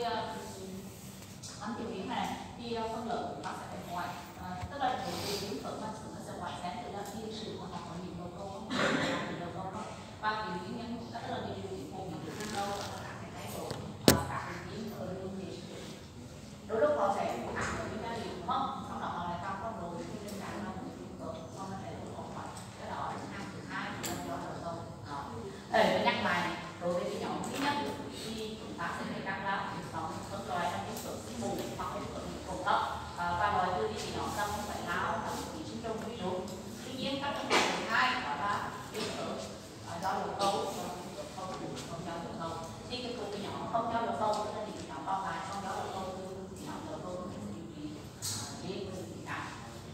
bánh tiểu yến này thì phân lượng của nó sẽ phải ngoài, tức là cái tiểu yến phần nó sẽ ngoài sáng từ là thiên sử mà họ có những đầu câu đó và tiểu yến nhân rất là nhiều điều phổ biến được đâu là các cái độ các cái yến ở đường thì đôi lúc họ sẽ ăn ở những cái điểm đúng không, sau đó họ lại trong con đồ thì trên cả nó cũng có con nó sẽ được còn phải cái đó là ăn thứ hai thì nó cho đầu câu đó. Để nhắc lại đối với cái nhóm thứ nhất thì chúng ta sẽ phải cắt ra nó phân loại ra những phượng sinh bù hoặc những phượng cổ tóc và loại từ thì nó ra không phải lao là một cái sinh trùng ví dụ. Tuy nhiên các cái thứ hai đó là cái phượng do đầu câu không do đầu câu thì cái cục nhỏ không do đầu câu tức là những nhỏ còn lại không do đầu câu thì nhỏ đầu câu nó sẽ điều trị riêng từ cái nào.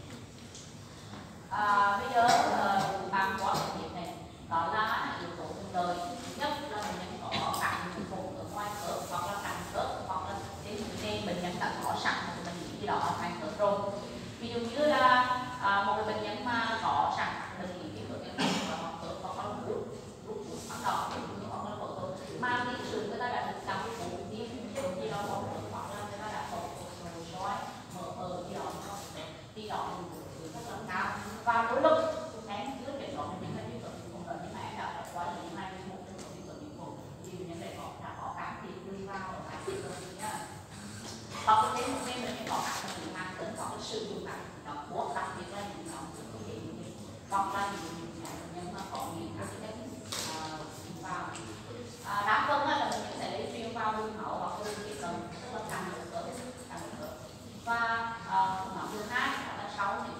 Bây giờ bàn qua cái việc này đó là yếu tố thuận lợi. Thứ nhất là bệnh nhân có cản vùng ở ngoài khớp hoặc là cản khớp hoặc là trên bệnh nhân đã có sẵn một bệnh lý gì đó thành khớp rồi. Ví dụ như là một bệnh nhân mà có sẵn bệnh lý thì khớp nhân và hoặc khớp hoặc là rút bắt đầu hoặc là phẫu thuật mà cái sự người ta đã được làm phẫu thuật gì đó hoặc là người ta đã phẫu thuật xoay mở gì đó thì đó rất là cao và đôi lúc em chưa kết luận những cái không cần những em đã quá là những hai một trong những cái thì những cái đã có cảm thì đi vào ở các sự nhá. Hoặc là thêm một bên là có các cái mang tính có cái sử dụng các nó buộc đặc biệt là những nhóm có thể hoặc là những nhân mà có những các cái vào đa phần là mình sẽ lấy truyền vào đường máu hoặc đường cái cần tức là càng được và nhóm thứ hai là sau những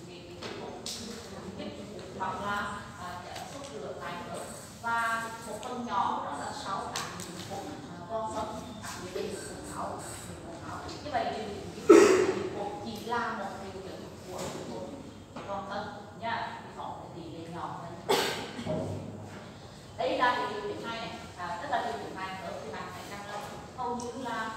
hoặc là xúc rửa lại nữa và một phần nhỏ đó là sau các vùng con phân các cái điều máu như vậy thì chỉ là một điều kiện của con phân nha, thì có tỷ lệ nhỏ hơn. Đây là cái điều kiện hai này, tức là điều kiện hai ở thì bạn phải rằng là hầu như là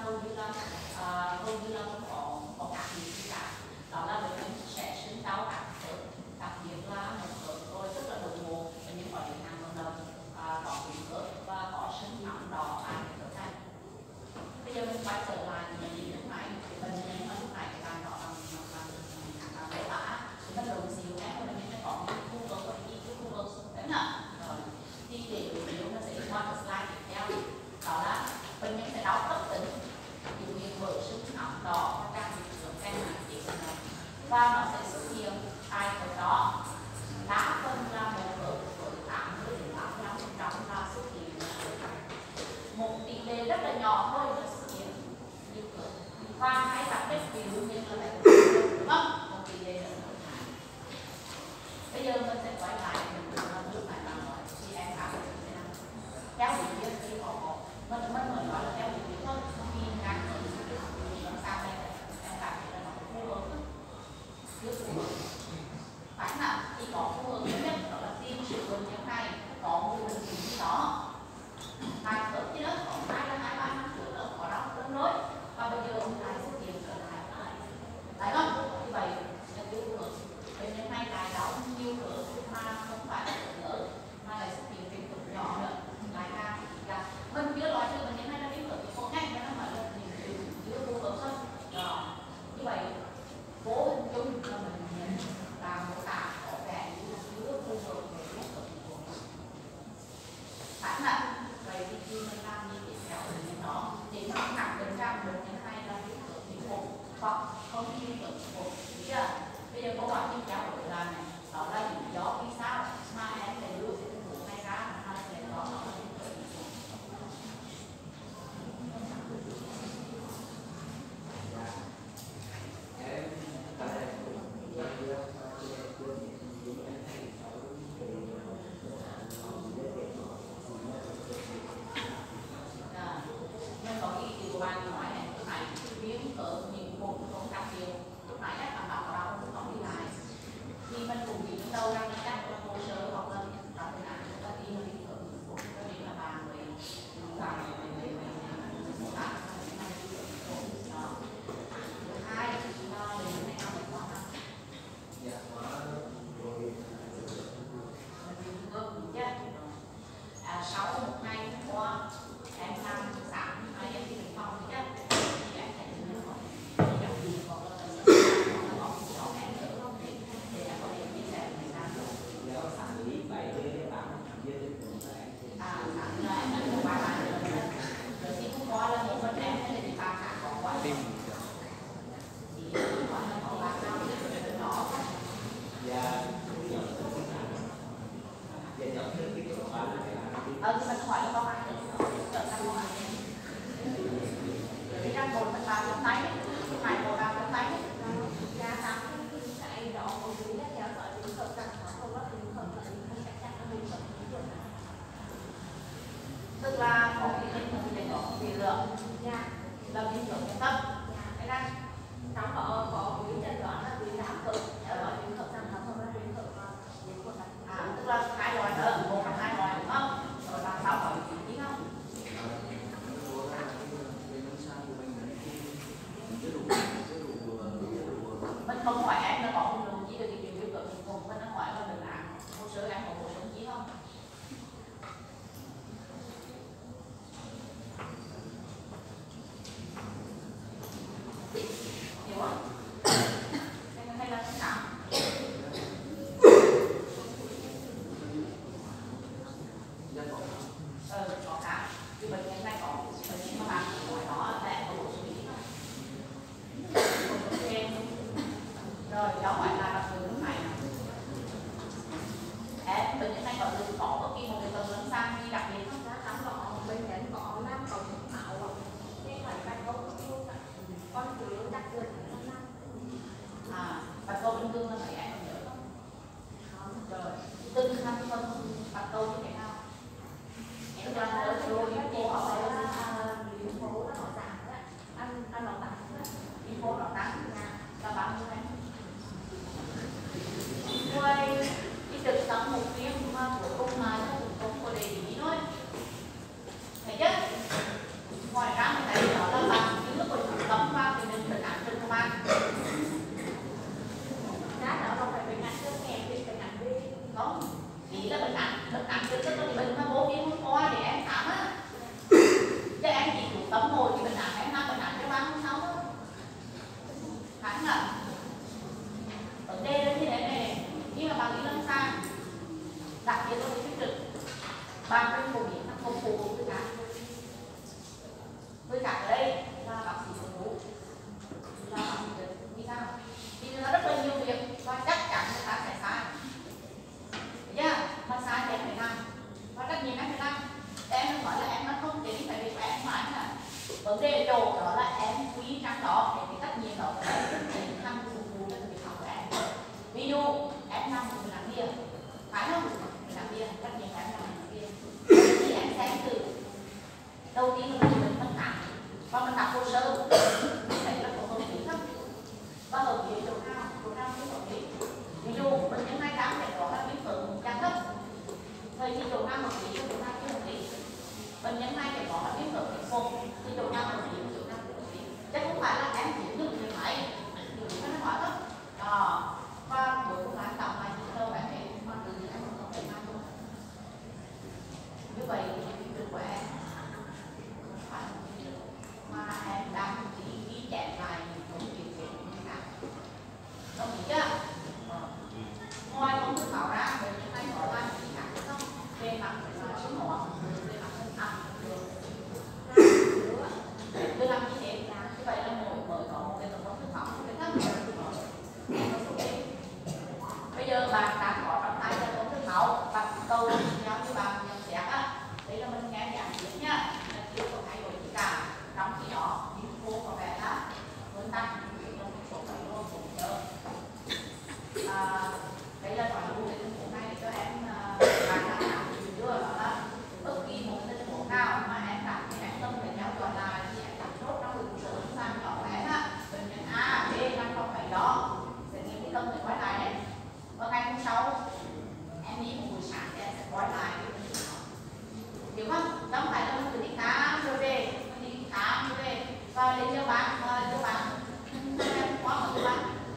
không có cả gì cả, đó là bệnh nhân sẽ sinh đau cả đặc biệt là một khớp rồi rất là đột ngột, bệnh nhân có những hàng vận động có tuyến khớp và có sưng nóng đỏ khớp này. Bây giờ mình quay trở lại những gì lúc này bệnh nhân ở lúc này cái bàn đó là mô tả nó đầu xíu em bệnh nhân nó có những khu vực và những khu vực đấy nè, rồi thì để nếu nó sẽ qua cái slide tiếp theo đó là bệnh nhân sẽ đau cấp tính biểu hiện bởi sưng nóng đỏ và càng bị sướng càng nặng chỉ cần này và nó sẽ xuất hiện ai ở đó đa phần là một ở với 80 đến 85% là xuất hiện một tỷ lệ rất là nhỏ thôi là xuất hiện như cửa và hay gặp cái biểu hiện là phải đúng không? Một tỷ lệ rất là nhỏ. Bây giờ mình sẽ quay lại lúc này bạn nói thì em cảm thấy thế nào? Theo lý thuyết thì có mình mới nói là theo lý thuyết thôi, khi ngắn ở làm sao đây em cảm thấy là nó phù hợp trước phù hợp phải nào thì có phù hợp nhất đó là tiêm sử dụng như này có một bệnh gì đó hai khớp chứ đó có 2 năm trước đó có đau tương đối và bây giờ ông lại xuất hiện trở lại phải không? Như vậy là phù hợp bệnh nhân này lại đau nhiều khớp mà không một mình vào trong tay hai một vào trong tay Dạ xong cái độ của quý là theo dõi đúng hợp rằng nó không có đúng hợp là mình chắc chắn là mình vẫn đúng được. Tức là có cái định một cái có cái lượng là cái lượng cái tâm cái này Trong đó có quý chẩn đoán là quý giảm cực theo dõi đúng hợp rằng nó không có đúng hợp tức là hai loại nữa một trong hai loại đúng không? Rồi làm sao có vị trí không? Mình không hỏi em nó có một lượng chỉ được cái chuyện tiêu cực cùng mình nó hỏi là mình làm hồ sơ em có bổ sung chí không? Hiểu không? Hay là sao? Có cả cái bệnh nhân này có bệnh nhân mà bạn hỏi đó là em có bổ sung chí không? Rồi cháu hỏi là đặc biệt lúc này em bệnh nhân này có được có bất kỳ một cái tầng lâm sàng gì đặc biệt không? Trong đó bệnh nhân có 5 cổng máu nên phải bạch cầu con cứ đặc biệt là 5. Bạch cầu bình thường là mấy em nhớ không? Rồi từng thành phần bạch cầu như thế nào? Em cho anh nhớ rồi info họ sẽ là info là họ giảm đó, ăn nó tăng đó. Info nó tăng là bao nhiêu em? Quay cái trực sống một phiên mà cuối cùng mà nó cũng không có để ý thôi. Thấy chứ? Ngoài ra mình thấy đó là bằng những lúc mình tấm vào thì mình phải ảnh trên công an. Đó không phải bệnh ảnh trước nghe thì bệnh ảnh đi. Không, ý là bệnh ảnh trên tức là bệnh mà bố viên hôm qua để em khám á. Chứ em chỉ chủ tấm hồi thì bệnh ảnh em làm bệnh ảnh cho 3 hôm sau thôi. Hẳn là vấn đề là như thế này, khi mà bạn đi lâm sàng đặc biệt là cái trực bạn phải phổ biến các công cụ với cả ở đây là bác sĩ nội trú là bác sĩ vì sao? Vì nó rất là nhiều việc và chắc chắn người ta sẽ sai. Thấy chưa? Mà sai thì em phải làm và trách nhiệm em phải làm. Em nói là em nó không đến phải việc của em phải là vấn đề chỗ đó là em quý trong đó để cái trách nhiệm đó của em để thăm phục vụ cho việc học của em. Ví dụ em làm mình làm kia phải không? Mình làm kia trách nhiệm em làm kia thì em xem từ đầu tiên là mình phân tán và mình đọc hồ sơ thấy là có hợp lý không và hợp lý chỗ nào không hợp lý. Ví dụ bệnh nhân này đang phải có là viêm phổi chặt thấp vậy thì chỗ nào hợp lý chỗ nào chưa hợp lý. Bệnh nhân này phải có là viêm phổi phổi thì chỗ nào hợp lý chỗ nào chưa hợp lý. Chứ không phải là em chỉ được người máy thì nó hỏi đó và cuối cùng là tổng lại những đâu em thấy mà từ em không thể làm được. Như vậy thì cái việc của em phải mà em đang chỉ ghi chép lại những điều kiện như thế nào. Đồng ý chưa? Ngoài công thức bảo ra bệnh nhân này có làm gì cả không? Về mặt sinh hoạt, về mặt thân ăn được làm như thế. Như vậy là mỗi mới có một cái công thức học cái thấp bây giờ bạn đang có trong tay là công thức học bạn câu nhau như bạn nhận xét á. Đấy là mình nghe giảng tiếp nhá, là chưa có thay đổi gì cả. Trong khi đó info có vẻ là vẫn tăng trong số cái lô cũng nhớ. Đây là toàn bộ cái tình huống này để cho em bạn làm chưa đó là bất kỳ một tình huống nào mà em cảm thấy em tâm phải theo dõi lại thì em làm tốt trong việc sửa sang nhỏ của em á. Bệnh nhân A, B đang không phải đó sẽ nghiệm cái tâm phải quay lại đấy. Và ngày hôm sau em đi một buổi sáng thì em sẽ quay lại hiểu không? Không phải là mình cứ đi khám rồi về mình đi khám rồi về và đến cho bạn quá một bạn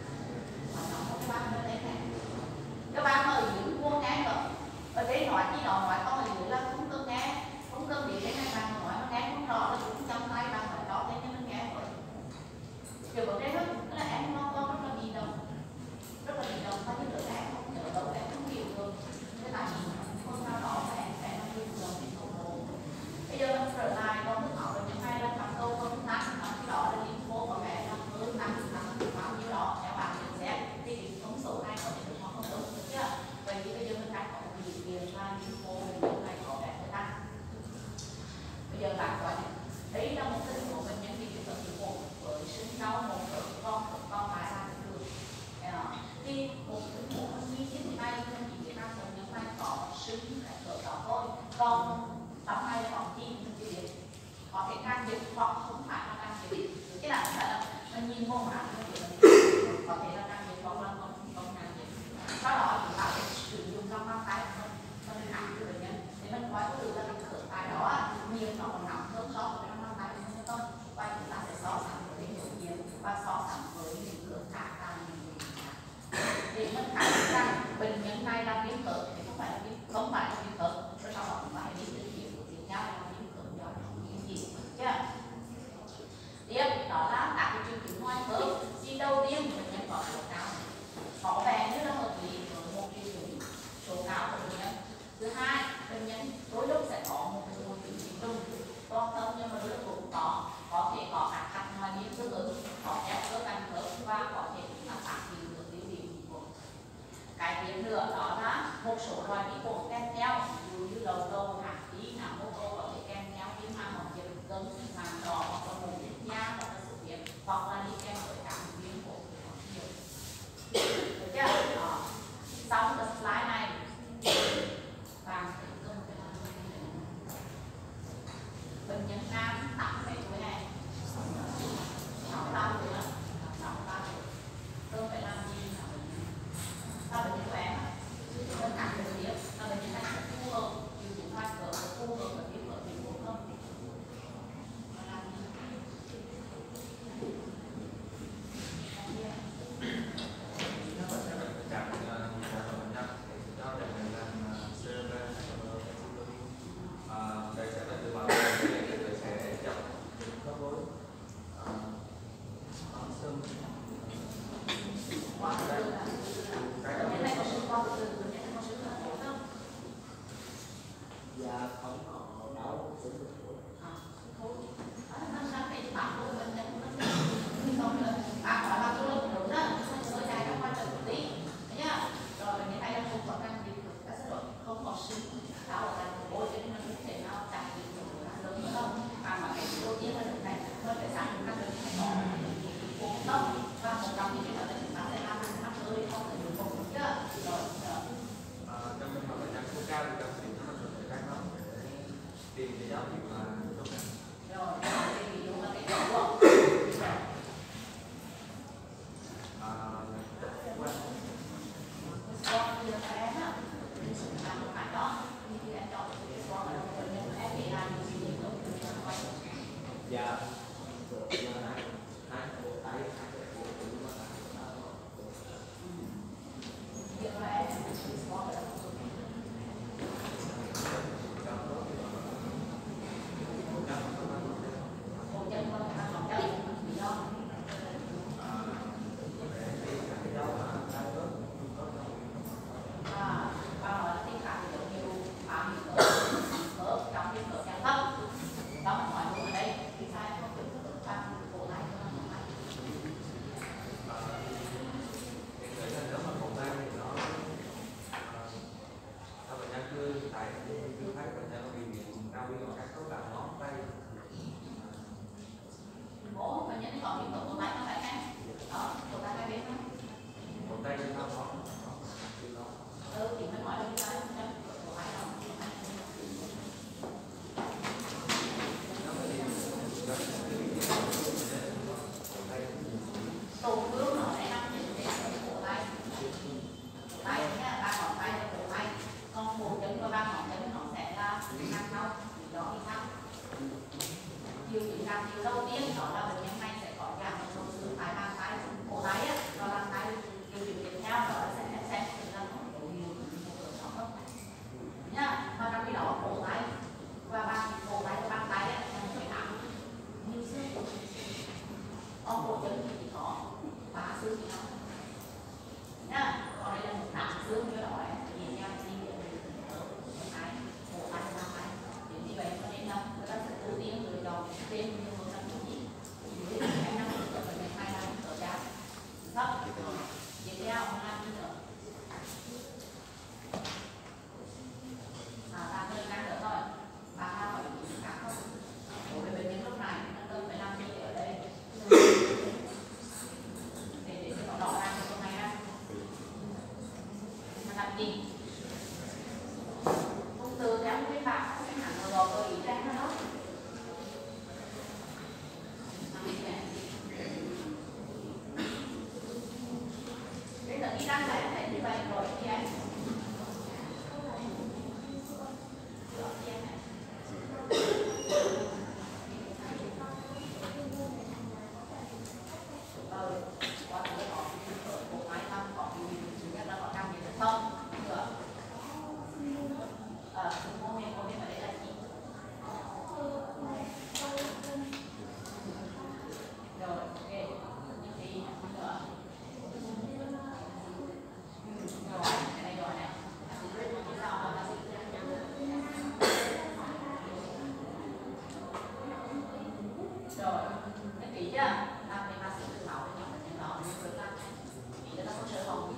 các bạn ở dưới mua nghe nữa ở đây nói chi đó nói con ở dưới là không cần nghe không cần biết cái này bạn nói nó nghe không rõ là cũng trong tay bạn nói đó thế nên mình nghe rồi kiểu vấn đề đó là em lo con rất là bị động và như đứa em không nhớ đâu em không hiểu được thế là hôm nào đó em sẽ làm việc rồi thì khổ. Bây giờ mình trở lại con thức học được những hai lần bằng câu con thắt khi đó là info không phải là can thiệp, cái là nó nhìn vô mặt nó có thể là can thiệp hoặc là không can thiệp. Sau đó chúng ta sẽ sử dụng trong mang tay cho nên hẳn cho bệnh nhân để mình coi có được là cái khớp tay đó nhiều nó còn nặng hơn so với trong mang tay mình không. Và chúng ta sẽ so sánh với cái biểu hiện và so sánh với những khớp khác càng nhiều để mình khẳng định rằng bệnh nhân này là viêm khớp thì không phải là viêm khớp, rồi sau đó chúng ta hãy biết được chuyện của chúng ta là viêm khớp do những gì chưa. Tiếp đó là các cái triệu chứng ngoài khớp. Thì đầu tiên bệnh nhân có số cao, có vẻ như là hợp lý với một triệu chứng số cao của bệnh nhân. Thứ hai, bệnh nhân đôi lúc sẽ có một cái triệu chứng trùng to hơn nhưng mà đôi lúc cũng có thể có các hạch ngoài biên tương ứng, có ép cơ cánh khớp và có thể là phát hiện được tiêu điểm của. Cái tiếp nữa đó là một số loại vi khuẩn kèm theo, ví dụ như đầu câu, hạt tí, não mô câu có thể kèm theo viêm màng hoặc viêm cứng, màng đỏ hoặc là mồm nhét nha hoặc là xuất huyết hoặc là đi kèm với các viêm khuẩn nhiều. Được chưa? Đó. Xong cái slide này và bệnh nhân nam 87 tuổi này, 63 tuổi nữa, 63 tuổi, tôi phải làm gì nào bệnh nhân? Sao bệnh nhân khỏe? Tôi cảm thấy biết là bệnh nhân này sẽ phù hợp, điều chỉnh ngoài cỡ phù hợp với việc ở tình huống không? Và làm gì? Rồi, cái kỹ chưa? Ta phải bác sĩ tự máu để nhóm bệnh nhân đó nên được làm kỹ cho ta có sợ không?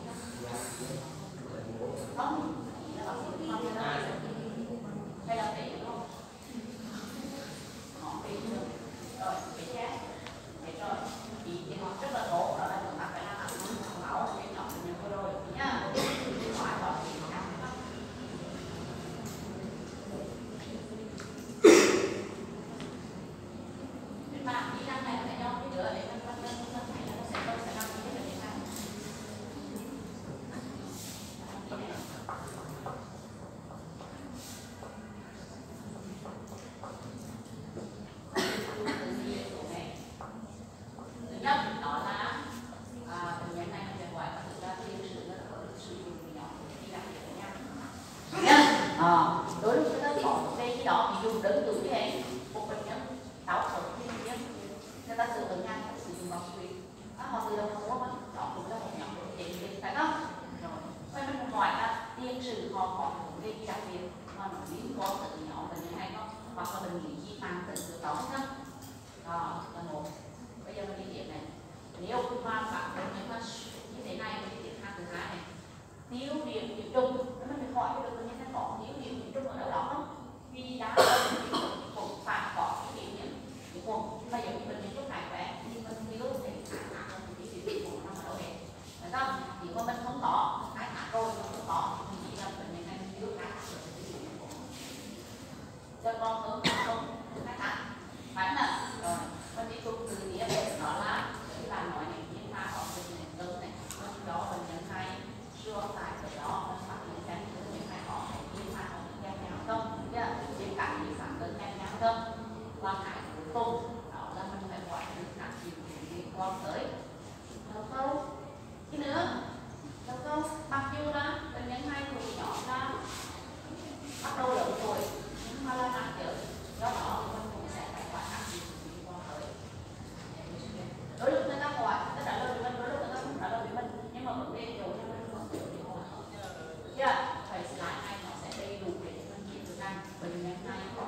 Không, kỹ là bác sĩ tự máu cho nó hay là kỹ đúng không? Họ kỹ được. Rồi, kỹ chết. Kỹ rồi. Kỹ thì họ rất là tốt, đó là chúng ta phải làm ăn máu để nhóm bệnh nhân vừa rồi nhá. Hỏi đó kỹ khác. Bạn kỹ năng này phải cho cái đứa để nó thấy là nó sẽ làm cái vấn đề này. Thứ nhất đó là bệnh nhân này phải gọi là thực ra tiền sử nó có được sử dụng nhóm đi làm việc với nhau. Đối với cái có cái đó thì dùng đơn cử như thế một bệnh nhân đau ở thiên nhiên người ta sử dụng ngang sử dụng bóng thủy họ tự động mua mà đó cũng là một nhóm để tiền phải không? Rồi vậy mình hỏi là tiền sử họ có cái gì đặc biệt mà nó liên quan tới nhóm bệnh nhân hay không hoặc là bệnh lý gì mang tính từ đó không? Đó là một. Bây giờ mình đi tiếp này, nếu mà bạn bệnh nhân mà như thế này thì tiếp theo thứ hai này thiếu điểm nhiễm trùng nó mình phải hỏi được bệnh nhân nó có thiếu điểm nhiễm trùng ở đâu đó không? Vì đã cũng phải có cái điểm nhiễm trùng bây giờ bệnh nhân lúc này khỏe nhưng mình thiếu thì khai thác là cái điểm nhiễm trùng nó ở đâu hết phải không? Nếu mà mình không có khai thác rồi nó không có thì chỉ là bệnh nhân này thiếu khai thác được cái điểm nhiễm trùng cho con hướng không khai thác phải không ạ? Rồi mình tiếp tục từ tiếp đó là cái bạn nói này nhưng mà có bệnh nhân cứng này đó bệnh nhân hay chưa tại từ đó mình phát hiện ra những cái họ này nhưng mà họ những cái nhau không nhá bên cạnh những phản ứng nhanh nhau không quan hại cuối cùng đó là mình phải gọi được các triệu chứng liên quan tới đâu không cái nữa đâu không mặc dù là bệnh nhân hay tuổi nhỏ ra bắt đầu lớn tuổi nhưng mà là nặng chữ do đó mình cũng sẽ phải gọi các triệu chứng liên quan tới đôi lúc người ta hỏi người ta trả lời với mình đôi lúc người ta không trả lời với mình nhưng mà vấn đề nhiều cho mình không chịu đi hỏi chưa phải slide này nó sẽ đầy đủ để mình chỉ được rằng bệnh nhân này có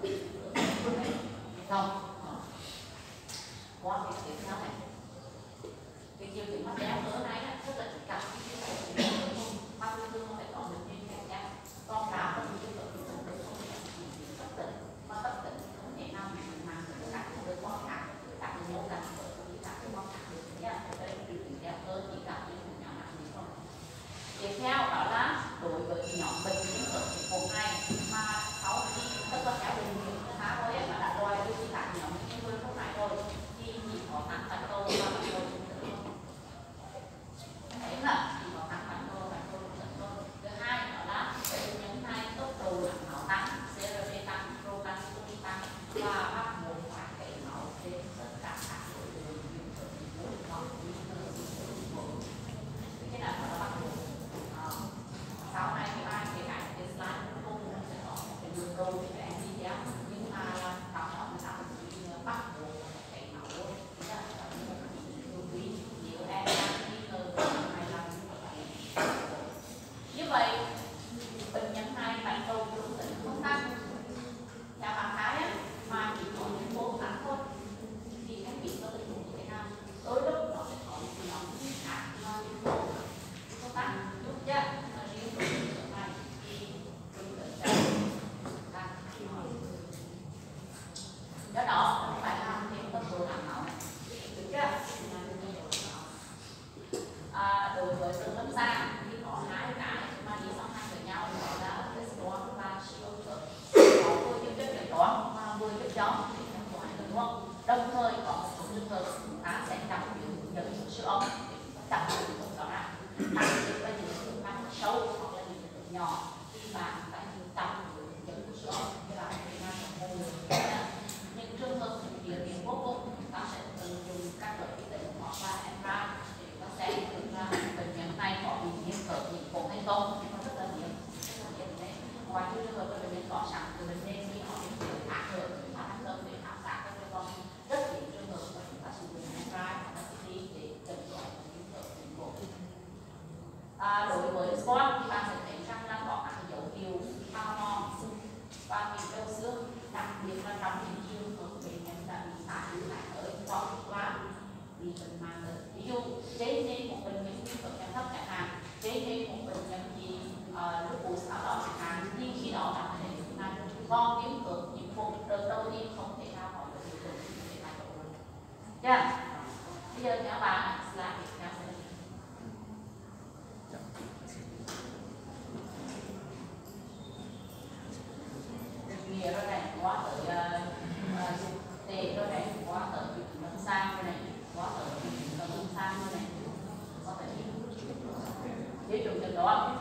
không qua cái tiếp theo này cái triệu chứng mà béo nữa này rất là chỉ cần cái triệu chứng mà thường nó phải có được những cái khác con cá và những cái triệu chứng không thể bất tỉnh mà bất tỉnh không thể nào mà các cái con khác các cái mẫu là các cái con khác được nhá đây là triệu chứng béo hơn chỉ cả những cái nhỏ nặng không. Tiếp theo đó là đối với nhóm bệnh nhân ở vùng này mà sau khi tất cả các bệnh nhân khá mới mà đã đòi đưa đi tại nhóm những người không này rồi thì chỉ có tăng phản cầu và bắt đầu thấy là chỉ có tăng phản vì mình mang đến ví dụ trên một bệnh nhân viêm khớp dạng thấp chẳng hạn, trên một bệnh nhân gì lúc bụi xáo đỏ chẳng hạn, thì khi đó bạn có thể chúng ta con viêm khớp nhiễm khuẩn đợt đầu tiên không thể nào có được điều trị để thay đổi được. Yeah. Bây giờ các bạn slide tiếp theo sẽ nghĩa rồi này, quá tới tệ rồi này, quá tới lâm sang rồi này, quá tới lâm sang rồi này, quá tới ví dụ như đó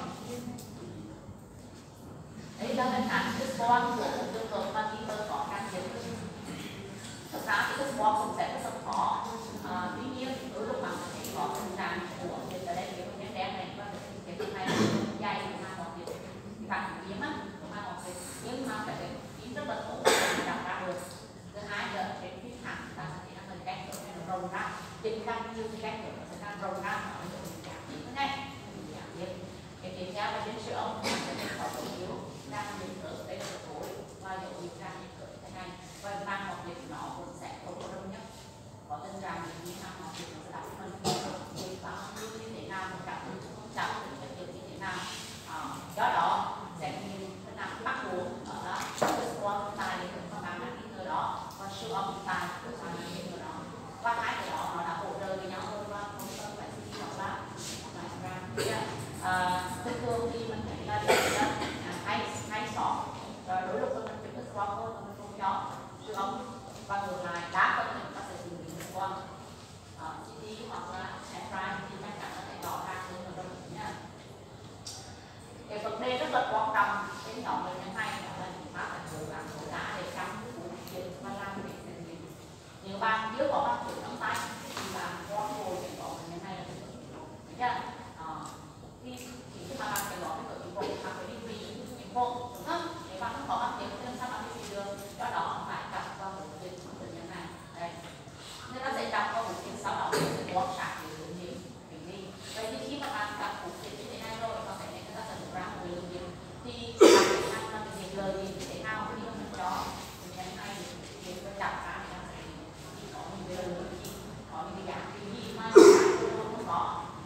đấy đó là hẳn cái con của trường hợp mà khi có can thiệp. Thực ra thì cái con cũng sẽ rất khó, tuy nhiên đôi lúc mà thấy có tình trạng của việc ở đây cái con đen này và cái thứ hai là dày của mà còn thì phản ứng viêm á của mà còn thì nhưng mà phải ý rất là tốt để đặt ra được. Thứ hai là cái huyết thẳng ta sẽ nó hơi cách rồi nó rồng ra trên căn như cái cách rồi nó sẽ đang rồng ra ở cái vùng giảm nhiễm thế này giảm nhiễm. Cái tiếp theo là trên siêu âm sẽ có dấu hiệu đang nhiễm ở đây là tối và dấu hiệu đang nhiễm ở thế này và ban hoặc nhiễm nó cũng sẽ không có đông nhất có tình trạng như nào hoặc nhiễm nó sẽ đặt mình nhiễm bao nhiêu như thế nào một cảm ứng không chậm được như thế nào. Do đó sẽ nhìn thế nào bắt buộc ở đó cái quan tài của các bạn đang đi đó và siêu âm tài của các bạn đang đi đó và hai cái đó nó đã hỗ trợ với nhau hơn và không cần phải suy nghĩ đó ra. Thường thường thì mình thấy là hay sọ rồi đôi lúc mình chụp cái quan thôi mình không cho siêu âm và ngược lại đá phần thì ta sẽ dùng những quan CT hoặc là MRI thì chắc chắn nó sẽ rõ ràng hơn ở trong nhá. Cái vấn đề rất là quan trọng trên nhóm bệnh nhân này đó là chúng ta phải cố gắng tối đa để chăm cứu dịch và làm việc bệnh viện. Nếu bạn chưa có bác sĩ trong tay thì bạn quan hồi để có bệnh nhân này là được chưa? Khi mà bạn phải nói với bệnh viện bạn phải đi vì những bộ đúng không? Nếu bạn không có bác sĩ thì làm sao bạn đi vì được? Do đó phải đặt vào một việc của bệnh nhân này. Đây. Nên nó sẽ đặt vào một việc sau đó sẽ quan sát để hướng dẫn hành vi. Vậy thì khi mà bạn đặt một việc như thế này rồi có thể người ta sẽ ra một cái lượng việc thì bạn sẽ làm là cái việc lời gì thế nào khi mà mình cho bệnh nhân này thì mình đặt ra thì nó sẽ có những cái lời gì, có những cái dạng gì mà không có.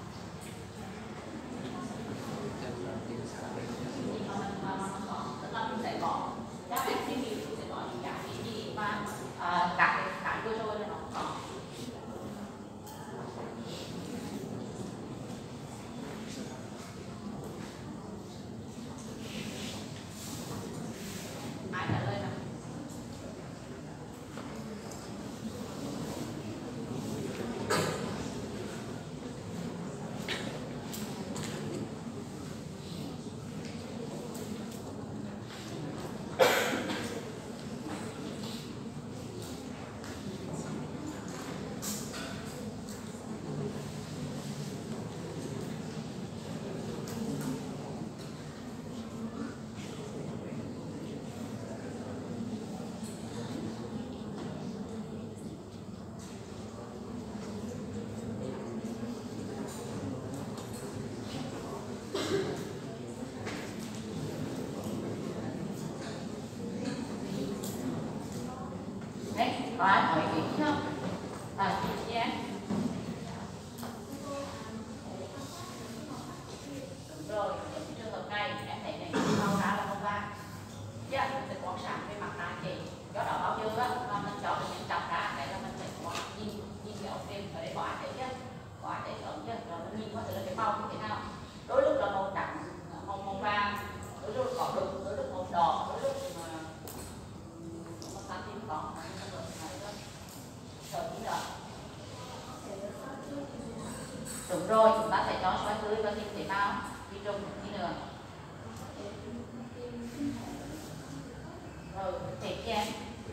Tức là mình sẽ có các em suy nghĩ sẽ có những dạng gì mà các cái vừa rồi là nó có. Ai trả lời nào? Có ai hỏi ý không? Chị nhé. Đúng rồi, trong trường hợp này em thấy này màu ra là màu vàng. Chứ mình sẽ quan sát về mặt đa chị. Do đó bao nhiêu đó mà mình cho được những chọc ra để là mình sẽ có nhìn cái ống phim ở đây có ai thấy chứ? Có ai thấy ống chứ? Rồi mình nhìn qua thử là cái màu như thế nào. Đôi lúc là màu trắng, màu vàng, đôi lúc có đục, đôi lúc màu đỏ, đôi lúc mà xanh thì có. Đúng rồi, chúng ta sẽ cho soi tươi và tìm tế bào vi trùng như nữa. Rồi, thể kia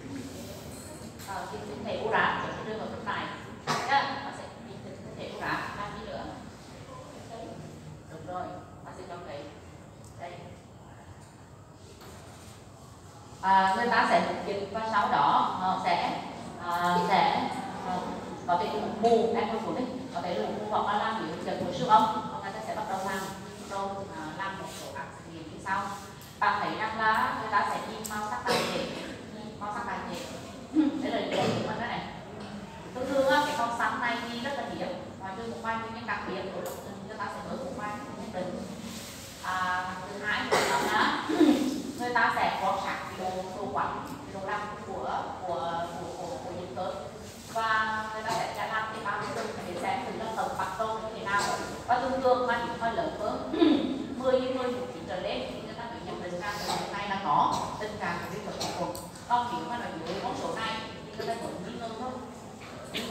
tìm thể u rác trong trường hợp này nó sẽ tìm thể u rác làm gì nữa. Đúng rồi, ta sẽ cho cái đây. Người ta sẽ hút dịch và sau đó họ sẽ có thể mù em không đi có thể mù hoặc là làm những trận của siêu âm và người ta sẽ bắt đầu làm một số các xét nghiệm như sau. Bạn thấy rằng là người ta sẽ nhìn màu sắc đại thể đây là điều của mình đó này. Thường thường cái màu xanh này thì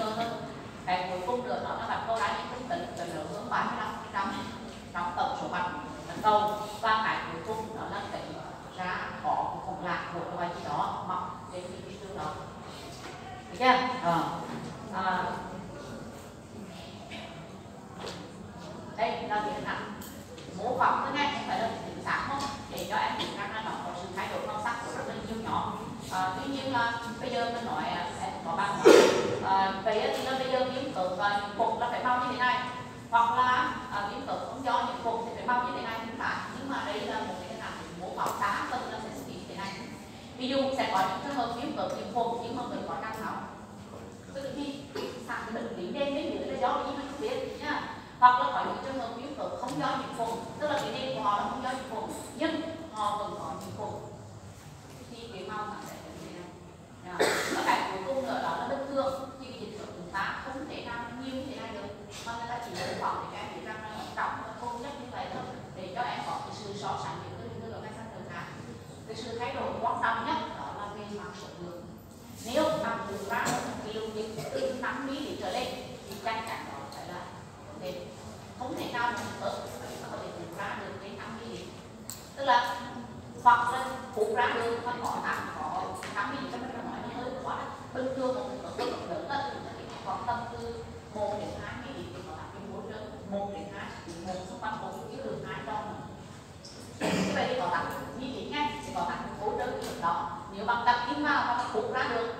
hơn. Cái cuối cùng nữa đó là bạn câu đã những tính gần lớn hơn 35% trong tổng số bạn câu, và cái cuối cùng đó là cái ra có cộng lạc của cái bài gì đó mọc trên cái trường đó, được chưa? Đây là việc nặng mô phỏng thế này, không phải là chính xác không, để cho em biết rằng là nó có sự thay đổi màu sắc của rất là nhiều nhỏ. Tuy nhiên là bây giờ mình nói em có bạn nói vậy thì là bây giờ viêm khớp và những cục là phải bao như thế này, hoặc là viêm khớp không do những cục thì phải bao như thế này không phải, nhưng mà đây là một cái nặng mô phỏng đá hơn là sẽ như thế này. Ví dụ sẽ có những trường hợp viêm khớp những cục nhưng mà người có nặng máu, tức là khi sạc cái bệnh lý nền bên dưới là do cái gì mình không biết nhá. Hoặc là có những trường hợp viêm khớp không do nhiễm khuẩn, tức là cái nền của họ là không do nhiễm khuẩn nhưng họ vẫn có nhiễm khuẩn, thì cái màu nó sẽ như thế này. Và cái cuối cùng nữa đó là bất thường, thì cái dịch của chúng ta không thể nào nhiều như thế này được, mà người ta chỉ mô phỏng để các em biết rằng là nó trọng và thôn nhất như vậy thôi, để cho em có cái sự so sánh với cái đường ở các sản phẩm khác. Cái sự thay đổi quan trọng nhất đó là về mặt số lượng. Nếu bằng từ ra cái lượng dịch từ 5 ml trở lên thì chắc chắn đó phải là để không thể nào mà có thể phụ ra được đến 5 ml, tức là hoặc là phụ ra được mà có 5 ml, cho nên là nói nó hơi quá. Bình thường một người có lượng lớn là khoảng tầm từ 1 đến 2 ml thì có tác dụng hỗ trợ 1 đến 2 thì 1 xung quanh 1 cái đường 2 trong. Như vậy thì có tác dụng như thế ngay thì có tác dụng hỗ trợ cái lượng đó. Nếu bằng đặt kim vào và phụ ra được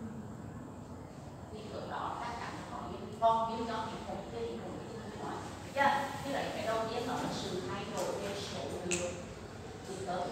thì lượng đó chắc chắn có những con viêm do những cục cái gì cũng nói. Như vậy cái đầu tiên đó là sự thay đổi về số lượng dịch cơ.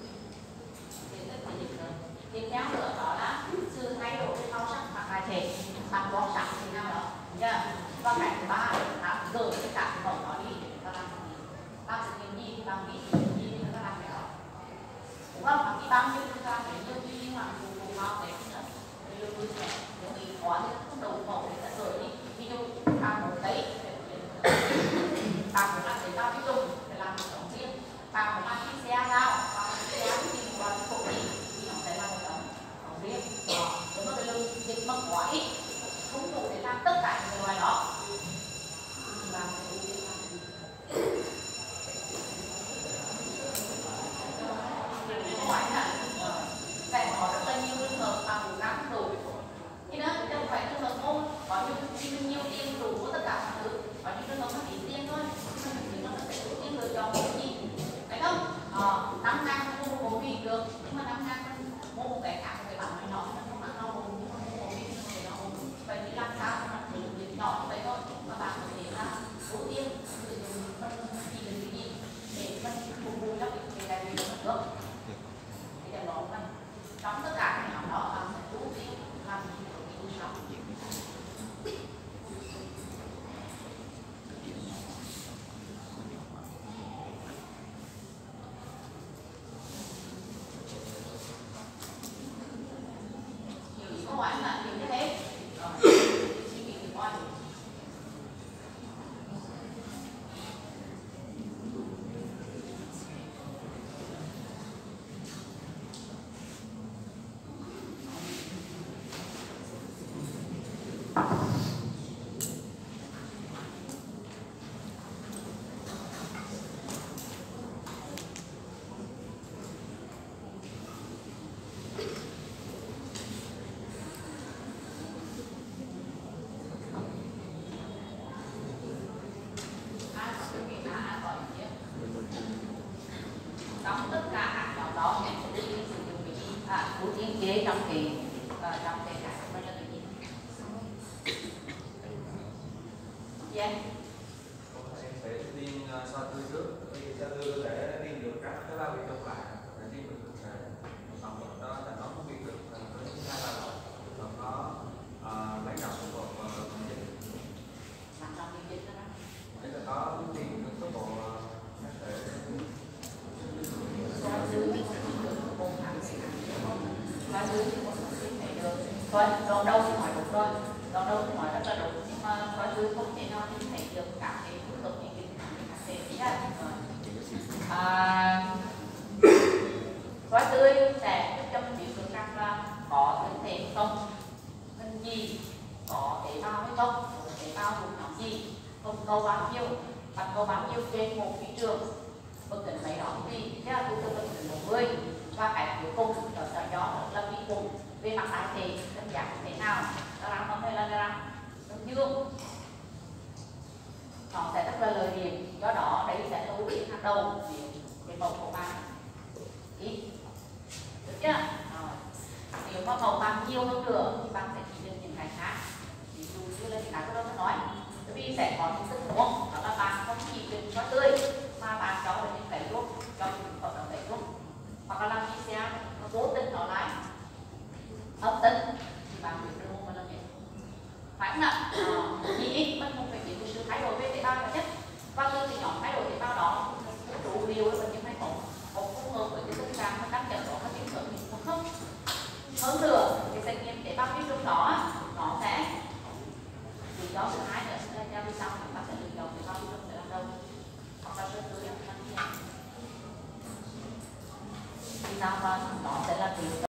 Tiếp theo nữa đó là sự thay đổi về màu sắc hoặc là thể bằng bó sắc thế nào đó. Và cái thứ ba là gửi cái sản phẩm đó đi để chúng ta làm gì, làm thực hiện gì thì bằng cái gì thì chúng ta làm cái đó, đúng không? Bằng cái bao nhiêu chúng ta phải như tuy nhiên là cùng màu để nữa thì lưu ý này nếu mình có thì không đủ màu để ta gửi đi. Ví dụ bằng một đấy bằng một ăn để bao cái dùng để làm một tổng riêng, bằng một ăn cái xe nào bằng một xe thì một đoàn phụ gì thì nó sẽ là một tổng riêng. Nếu mà cái lượng dịch mà quá ít không đủ để làm tất cả những loại đó thì làm cái ưu tiên làm gì? Ngoài là sẽ có rất là nhiều trường hợp bằng đủ năm đủ, thì đó chứ không phải trường hợp ôn có nhiều tiền đủ của tất cả mọi thứ, có những trường hợp nó ít tiền thôi, nhưng mà nó sẽ ưu tiên lựa chọn cái gì, phải không? 5.000 mua một bộ vị được, nhưng mà 5.000 mua một cái khác cái bản này nó không ăn đâu, nhưng mà mua một bộ vị thì nó vậy thì làm sao mà sử dụng điện nhỏ như vậy thôi, mà bạn có thể là ưu tiên sử dụng phân gì đến cái gì để phân phục vụ cho cái đại biểu được. Thì đó là trong tất cả cái nhóm đó bạn sẽ ưu tiên làm gì ở cái ưu sau. Câu hỏi là nhiều như thế. Suy nghĩ thử coi. Trong tất cả các nhóm đó em sẽ sử dụng cái gì? Ưu tiên chế trong cái các nó là cái gì? Yeah. Em sẽ tiên soi tươi trước, vì soi tươi để tiên được các cái bao bì trong lại, để tiên được sản phẩm đó là nó có biên được với hai ba loại, còn có lãnh đạo của bộ dịch. Lãnh đạo dịch đó. Đây là có tiên số bộ các thể Còn đâu thì hỏi đúng rồi, còn đâu thì hỏi rất là đúng, nhưng mà có dư không thể nào nhìn thấy được các cái phức hợp những cái Khói tươi sẽ giúp cho mình biết được rằng là có thực thể không, hình gì, có tế bào không, tế bào thuộc nhóm gì, phân cầu bao nhiêu, bạch cầu bao nhiêu trên một phi trường, bất tính mấy đó thì thế là tôi bất tính 40. Và cái cuối cùng đó là do là vi khuẩn về mặt đại thể đánh giá thế nào, là làm không hay là làm dương, nó sẽ rất là lợi điểm. Do đó đấy sẽ là ưu điểm hàng đầu về mẫu của bạn. Ít được chưa? Nếu mà mẫu bạn nhiều hơn nữa thì bạn sẽ chỉ được những cái khác, ví dụ như là cái tôi đã nói, bởi vì sẽ có những tình huống đó là bạn không chỉ được cho tươi mà bạn cho những cái thuốc, cho những hoạt động cái thuốc, hoặc là làm PCR nó cố tình nó lại âm tính thì bạn biết được mà làm gì phải không ạ? Chỉ ít mình không phải biết được sự thay đổi về tế bào là nhất, và từ cái nhóm thay đổi tế bào đó đủ điều để mình hay không phù hợp với cái tình trạng mà đang chẩn đoán các triệu chứng mình không. Hơn nữa cái xét nghiệm tế bào vi trùng đó nó sẽ lý do thứ hai nữa là theo vì sao chúng ta sẽ lựa chọn tế bào vi trùng để làm đâu, hoặc là sơ tươi vì sao mà nó sẽ là